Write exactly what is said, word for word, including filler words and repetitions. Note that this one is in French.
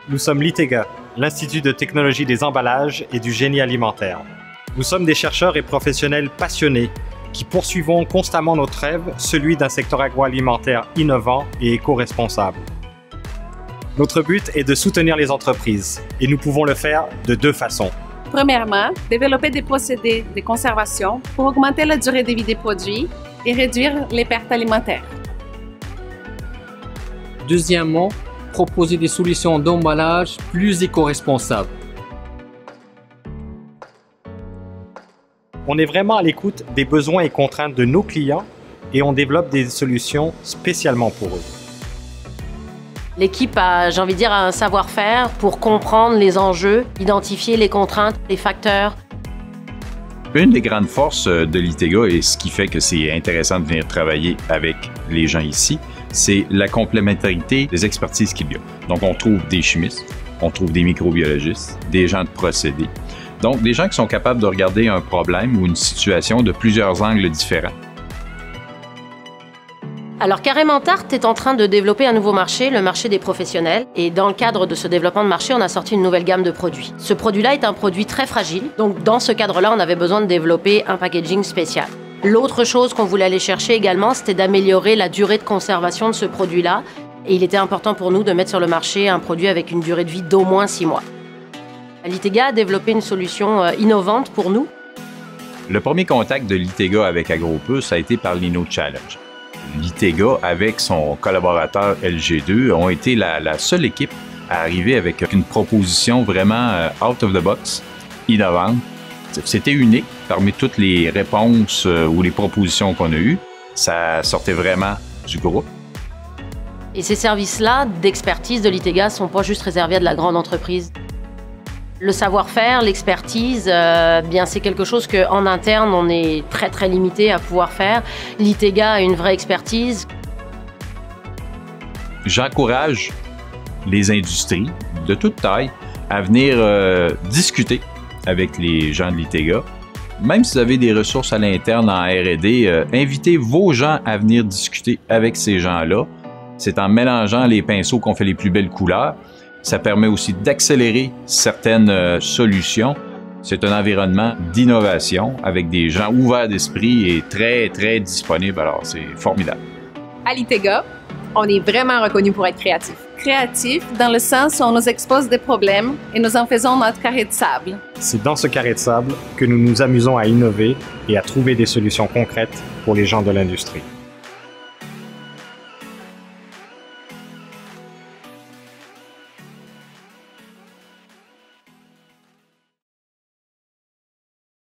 Nous sommes l'ITEGA, l'Institut de technologie des emballages et du génie alimentaire. Nous sommes des chercheurs et professionnels passionnés qui poursuivons constamment notre rêve, celui d'un secteur agroalimentaire innovant et éco-responsable. Notre but est de soutenir les entreprises et nous pouvons le faire de deux façons. Premièrement, développer des procédés de conservation pour augmenter la durée de vie des produits et réduire les pertes alimentaires. Deuxièmement, proposer des solutions d'emballage plus éco-responsables. On est vraiment à l'écoute des besoins et contraintes de nos clients et on développe des solutions spécialement pour eux. L'équipe a, j'ai envie de dire, un savoir-faire pour comprendre les enjeux, identifier les contraintes, les facteurs. Une des grandes forces de l'ITEGA et ce qui fait que c'est intéressant de venir travailler avec les gens ici, c'est la complémentarité des expertises qu'il y a. Donc, on trouve des chimistes, on trouve des microbiologistes, des gens de procédés. Donc, des gens qui sont capables de regarder un problème ou une situation de plusieurs angles différents. Alors, Carrément Tarte est en train de développer un nouveau marché, le marché des professionnels. Et dans le cadre de ce développement de marché, on a sorti une nouvelle gamme de produits. Ce produit-là est un produit très fragile. Donc, dans ce cadre-là, on avait besoin de développer un packaging spécial. L'autre chose qu'on voulait aller chercher également, c'était d'améliorer la durée de conservation de ce produit-là. Et il était important pour nous de mettre sur le marché un produit avec une durée de vie d'au moins six mois. L'ITEGA a développé une solution innovante pour nous. Le premier contact de l'ITEGA avec AgroPeux, ça a été par l'Inno Challenge. L'ITEGA, avec son collaborateur L G deux, ont été la, la seule équipe à arriver avec une proposition vraiment out of the box, innovante. C'était unique parmi toutes les réponses ou les propositions qu'on a eues. Ça sortait vraiment du groupe. Et ces services-là d'expertise de l'ITEGA ne sont pas juste réservés à de la grande entreprise. Le savoir-faire, l'expertise, euh, bien c'est quelque chose qu'en interne, on est très très limité à pouvoir faire. L'ITEGA a une vraie expertise. J'encourage les industries de toute taille à venir euh, discuter avec les gens de l'ITEGA. Même si vous avez des ressources à l'interne en R et D, euh, invitez vos gens à venir discuter avec ces gens-là. C'est en mélangeant les pinceaux qu'on fait les plus belles couleurs. Ça permet aussi d'accélérer certaines euh, solutions. C'est un environnement d'innovation avec des gens ouverts d'esprit et très, très disponibles. Alors, c'est formidable. À l'ITEGA, on est vraiment reconnu pour être créatif. Créatif dans le sens où on nous expose des problèmes et nous en faisons notre carré de sable. C'est dans ce carré de sable que nous nous amusons à innover et à trouver des solutions concrètes pour les gens de l'industrie.